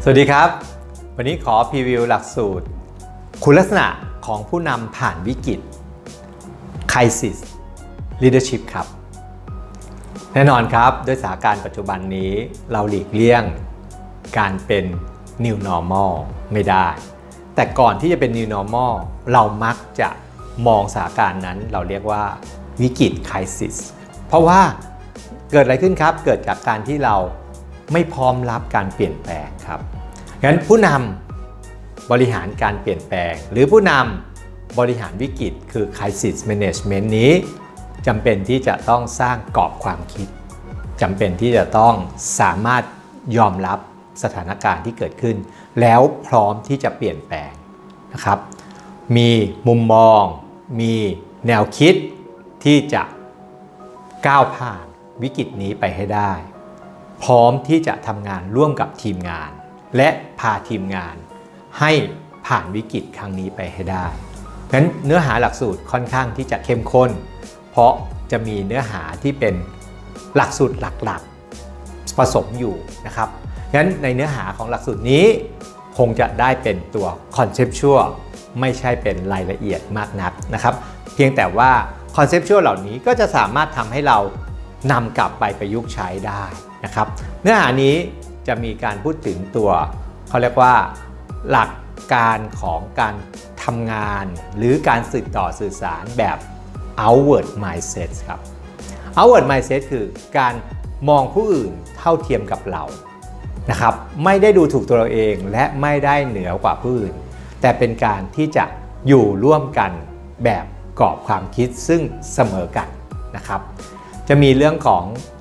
สวัสดีครับวันนี้ขอพรีวิวหลักสูตรคุณลักษณะของผู้นำผ่านวิกฤต Crisis Leadership ครับแน่นอนครับด้วยสถานการณ์ปัจจุบันนี้เราหลีกเลี่ยงการเป็น New Normal ไม่ได้แต่ก่อนที่จะเป็น New Normal เรามักจะมองสถานการณ์นั้นเราเรียกว่าวิกฤต Crisis เพราะว่าเกิดอะไรขึ้นครับเกิดจากการที่เราไม่พร้อมรับการเปลี่ยนแปลงครับงั้นผู้นำบริหารการเปลี่ยนแปลงหรือผู้นำบริหารวิกฤตคือ Crisis Management นี้จำเป็นที่จะต้องสร้างกรอบความคิดจำเป็นที่จะต้องสามารถยอมรับสถานการณ์ที่เกิดขึ้นแล้วพร้อมที่จะเปลี่ยนแปลงนะครับมีมุมมองมีแนวคิดที่จะก้าวผ่านวิกฤตนี้ไปให้ได้พร้อมที่จะทำงานร่วมกับทีมงานและพาทีมงานให้ผ่านวิกฤตครั้งนี้ไปให้ได้งั้นเนื้อหาหลักสูตรค่อนข้างที่จะเข้มข้นเพราะจะมีเนื้อหาที่เป็นหลักสูตรหลักๆผสมอยู่นะครับงั้นในเนื้อหาของหลักสูตรนี้คงจะได้เป็นตัว conceptual ไม่ใช่เป็นรายละเอียดมากนักนะครับเพียงแต่ว่า conceptual เหล่านี้ก็จะสามารถทำให้เรานำกลับไปประยุกต์ใช้ได้นะครับเนื้อหานี้จะมีการพูดถึงตัวเขาเรียกว่าหลักการของการทำงานหรือการสื่อสารแบบ outward mindset ครับ outward mindset คือการมองผู้อื่นเท่าเทียมกับเรานะครับไม่ได้ดูถูกตัวเราเองและไม่ได้เหนือกว่าผู้อื่นแต่เป็นการที่จะอยู่ร่วมกันแบบกรอบความคิดซึ่งเสมอกันนะครับจะมีเรื่องของ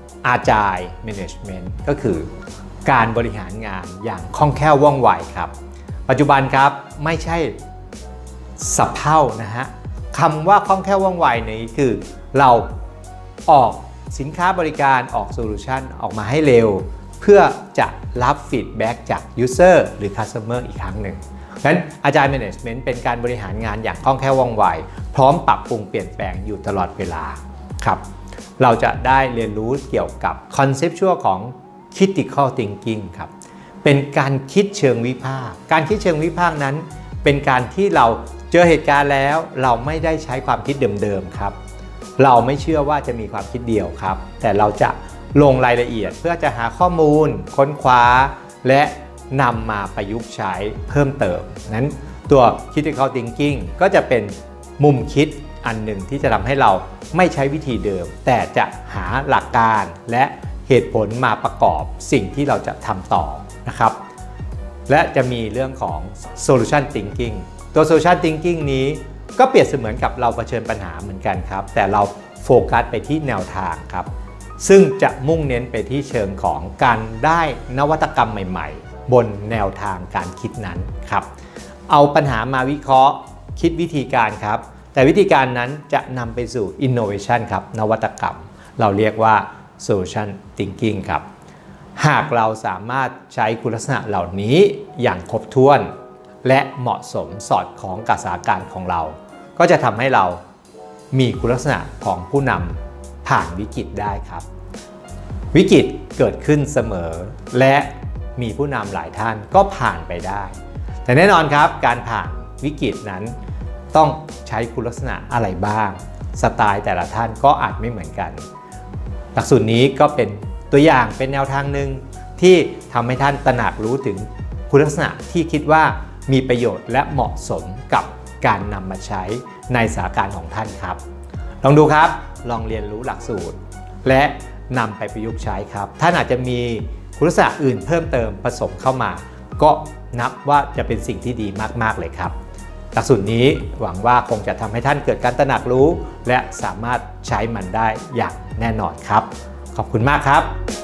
Agile Management ก็คือการบริหารงานอย่างคล่องแคล่วว่องไวครับปัจจุบันครับไม่ใช่สับเท่านะฮะคำว่าคล่องแคล่วว่องไวนี้คือเราออกสินค้าบริการออกโซลูชันออกมาให้เร็วเพื่อจะรับฟีดแบ็กจาก User หรือ Customer อีกครั้งหนึ่งดังนั้น Agile Management เป็นการบริหารงานอย่างคล่องแคล่วว่องไวพร้อมปรับปรุงเปลี่ยนแปลงอยู่ตลอดเวลาครับเราจะได้เรียนรู้เกี่ยวกับ Conceptual ของ Critical Thinking ครับเป็นการคิดเชิงวิพากษ์การคิดเชิงวิพากษ์นั้นเป็นการที่เราเจอเหตุการณ์แล้วเราไม่ได้ใช้ความคิดเดิมๆครับเราไม่เชื่อว่าจะมีความคิดเดียวครับแต่เราจะลงรายละเอียดเพื่อจะหาข้อมูลค้นคว้าและนำมาประยุกต์ใช้เพิ่มเติมนั้นตัว Critical Thinking ก็จะเป็นมุมคิดอันหนึ่งที่จะทำให้เราไม่ใช้วิธีเดิมแต่จะหาหลักการและเหตุผลมาประกอบสิ่งที่เราจะทำต่อนะครับและจะมีเรื่องของ Solution Thinking ตัว Solution Thinking นี้ก็เปรียบเสมือนกับเราเผชิญปัญหาเหมือนกันครับแต่เราโฟกัสไปที่แนวทางครับซึ่งจะมุ่งเน้นไปที่เชิงของการได้นวัตกรรมใหม่ๆบนแนวทางการคิดนั้นครับเอาปัญหามาวิเคราะห์คิดวิธีการครับแต่วิธีการนั้นจะนำไปสู่ Innovation ครับนวัตกรรมเราเรียกว่า Solution Thinking ครับหากเราสามารถใช้คุณลักษณะเหล่านี้อย่างครบถ้วนและเหมาะสมสอดคล้องกับสถานการณ์ของเราก็จะทำให้เรามีคุณลักษณะของผู้นำผ่านวิกฤตได้ครับวิกฤตเกิดขึ้นเสมอและมีผู้นำหลายท่านก็ผ่านไปได้แต่แน่นอนครับการผ่านวิกฤตนั้นต้องใช้คุณลักษณะอะไรบ้างสไตล์แต่ละท่านก็อาจไม่เหมือนกันหลักสูตรนี้ก็เป็นตัวอย่างเป็นแนวทางหนึ่งที่ทำให้ท่านตระหนักรู้ถึงคุณลักษณะที่คิดว่ามีประโยชน์และเหมาะสมกับการนำมาใช้ในสถานการณ์ของท่านครับลองดูครับลองเรียนรู้หลักสูตรและนำไปประยุกต์ใช้ครับท่านอาจจะมีคุณลักษณะอื่นเพิ่มเติมผสมเข้ามาก็นับว่าจะเป็นสิ่งที่ดีมากๆเลยครับหลักสูตรนี้หวังว่าคงจะทำให้ท่านเกิดการตระหนักรู้และสามารถใช้มันได้อย่างแน่นอนครับขอบคุณมากครับ